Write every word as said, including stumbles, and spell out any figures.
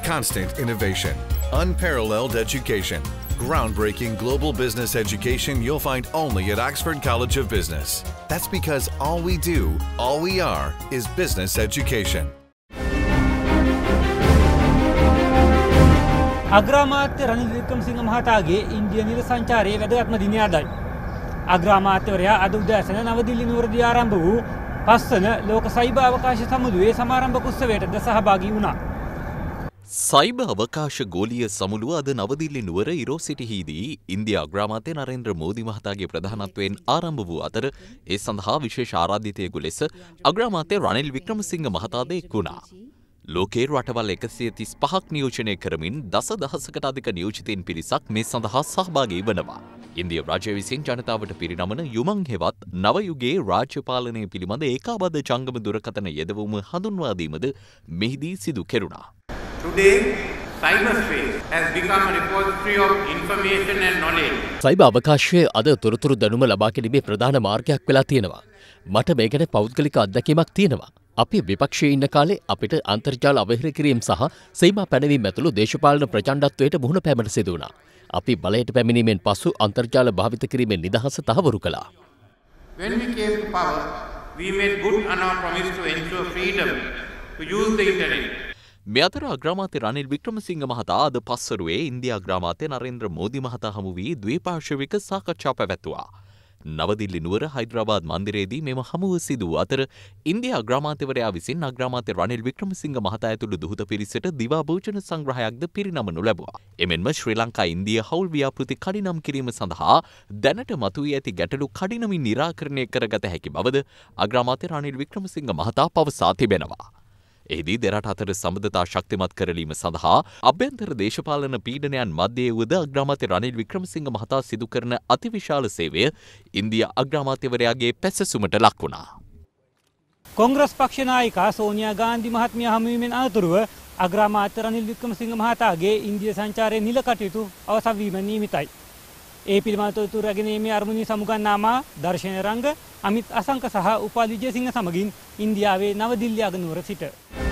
constant innovation, unparalleled education, groundbreaking global business education you'll find only at Oxford College of Business. That's because all we do, all we are, is business education. අග්‍රාමාත්‍ය Ranil Wickremesinghe මහතාගේ India නිල සංචාරයේ වැදගත්ම දිනය අදයි. අග්‍රාමාත්‍යවරයා අද උදෑසන නවදිල්ලි නුවරදී ආරම්භ වූ පස්වන ලෝක cyber අවකාශ සමුළුවේ සමාරම්භක උත්සවයටද සහභාගී වුණා. සයිබර් අවකාශ ගෝලීය සමුළුව අද නවදිල්ලි නුවර ඉරෝසිටිහිදී ඉන්දියා අග්‍රාමාත්‍ය නරේන්ද්‍ර මෝදි මහතාගේ ප්‍රධානත්වයෙන් ආරම්භ වූ අතර ඒ සඳහා විශේෂ ආරාධිතයෙකු ලෙස අග්‍රාමාත්‍ය රනිල් වික්‍රමසිංහ මහතාද එක් වුණා. ලෝකයේ රටවල් එකසිය තිස් පහක් නියෝජනය කරමින් දස දහසකට අධික නියෝජිතයින් පිරිසක් මේ සඳහා සහභාගී වනවා. ඉන්දිය රාජ්‍ය විසින් ජනතාවට පිරිනමන යුමං හෙවත් නව යුගයේ රාජ්‍ය පාලනය පිළිබඳ ඒකාබද්ධ ජංගම දුරකථන යෙදවීම හඳුන්වා දීමද මෙහිදී සිදු කෙරුණා. Today, cyberspace has become a repository of information and knowledge. Cyber අවකාශයේ අද තොරතුරු දැනුම ලබා ගැනීමේ ප්‍රධාන මාර්ගයක් වෙලා තියෙනවා. මට මේ ගැන පෞද්ගලික අත්දැකීමක් තියෙනවා. අපි විපක්ෂයේ ඉන්න කාලේ අපිට අන්තර්ජාල අවහිර කිරීම සහ සීමා පැනවීම ඇතුළු දේශපාලන ප්‍රචණ්ඩත්වයට මුහුණ පෑමට සිදු වුණා. අපි බලයට පැමිණීමෙන් පසු අන්තර්ජාල භාවිත කිරීමේ නිදහස තහවුරු කළා. When we came to power, we made good on our promise to ensure freedom to use the internet. මේ අතර අග්‍රාමාත්‍ය රනිල් වික්‍රමසිංහ මහතා අද පස්වරුවේ ඉන්දියා අග්‍රාමාත්‍ය නරේන්ද්‍ර මෝදි මහතා හමු වී ද්විපාර්ශ්වික සාකච්ඡා පැවැත්වුවා. නවදිල්ලි නුවර හයිදරාබාද් මන්දිරයේදී මෙම හමුව සිදු වූ අතර ඉන්දියා අග්‍රාමාත්‍යවරයා විසින් අග්‍රාමාත්‍ය රනිල් වික්‍රමසිංහ මහතා ඇතුළු දුහත පිරිසට දිවා භෝජන සංග්‍රහයක්ද පිරිනමනු ලැබුවා. එමෙන්ම ශ්‍රී ලංකා ඉන්දියා හවුල් ව්‍යාපෘති කඩිනම් කිරීම සඳහා දැනට මතුවී ඇති ගැටලු කඩිනමින් නිරාකරණය කරගත හැකි බවද අග්‍රාමාත්‍ය රනිල් වික්‍රමසිංහ මහතා පවසා තිබෙනවා. එහිදී දෙරට අතර සම්බන්ධතා ශක්තිමත් කරලීම සඳහා අභ්‍යන්තර දේශපාලන පීඩනයන් මැද්දේ වුවද අග්‍රාමාත්‍ය රනිල් වික්‍රමසිංහ මහතා සිදු කරන අතිවිශාල සේවය ඉන්දියා අග්‍රාමාත්‍යවරයාගේ පැසසුමට ලක් වුණා. කොංග්‍රස් පක්ෂ නායිකා සෝනියා ගාන්ධි මහත්මිය හමුවීමෙන් අනතුරුව අග්‍රාමාත්‍ය රනිල් වික්‍රමසිංහ මහතාගේ ඉන්දියා සංචාරයේ නිල කටයුතු අවසන් වීම නියමිතයි. ඒ පිළිබඳ තොරතුරු රැගෙනීමේ අරමුණේ සමුගන්නාමා දර්ශන රංග අමිත් අසංක සහ උපාලි විජේසිංහ සමගින් ඉන්දියාවේ නවදිල්ලි අගනුවර සිට